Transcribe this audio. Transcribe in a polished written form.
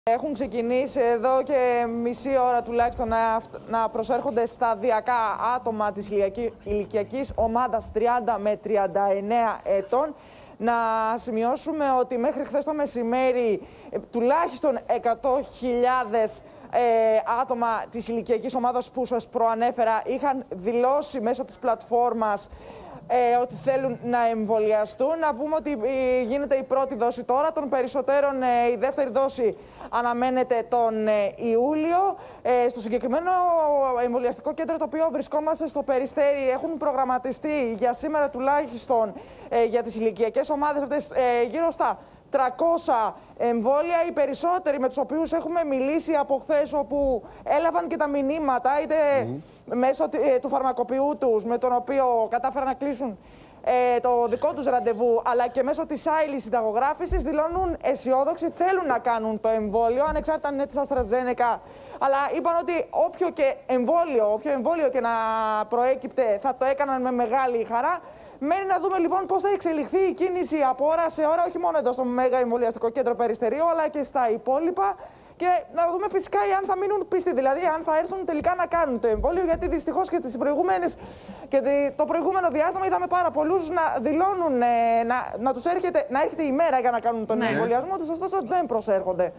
Έχουν ξεκινήσει εδώ και μισή ώρα τουλάχιστον να προσέρχονται σταδιακά άτομα της ηλικιακής ομάδας 30 με 39 ετών. Να σημειώσουμε ότι μέχρι χθες το μεσημέρι τουλάχιστον 100.000 άτομα της ηλικιακής ομάδας που σας προανέφερα είχαν δηλώσει μέσω της πλατφόρμας ότι θέλουν να εμβολιαστούν. Να πούμε ότι γίνεται η πρώτη δόση τώρα, των περισσότερων η δεύτερη δόση αναμένεται τον Ιούλιο. Στο συγκεκριμένο εμβολιαστικό κέντρο το οποίο βρισκόμαστε στο Περιστέρι έχουν προγραμματιστεί για σήμερα τουλάχιστον για τις ηλικιακές ομάδες αυτές γύρω στα 300 εμβόλια, οι περισσότεροι με τους οποίους έχουμε μιλήσει από χθες, όπου έλαβαν και τα μηνύματα είτε μέσω του φαρμακοποιού τους, με τον οποίο κατάφεραν να κλείσουν το δικό τους ραντεβού, αλλά και μέσω της άειλης συνταγογράφησης, δηλώνουν αισιόδοξοι, θέλουν να κάνουν το εμβόλιο, ανεξάρτητα αν είναι της AstraZeneca, αλλά είπαν ότι όποιο εμβόλιο και να προέκυπτε θα το έκαναν με μεγάλη χαρά. Μένει να δούμε λοιπόν πώς θα εξελιχθεί η κίνηση από ώρα σε ώρα, όχι μόνο εδώ στο Μέγα Εμβολιαστικό Κέντρο Περιστερίου, αλλά και στα υπόλοιπα. Και να δούμε φυσικά αν θα μείνουν πίστοι, δηλαδή αν θα έρθουν τελικά να κάνουν το εμβόλιο. Γιατί δυστυχώς και το προηγούμενο διάστημα είδαμε πάρα πολλούς να δηλώνουν να έρχεται η μέρα για να κάνουν τον εμβολιασμό τους, ωστόσο δεν προσέρχονται.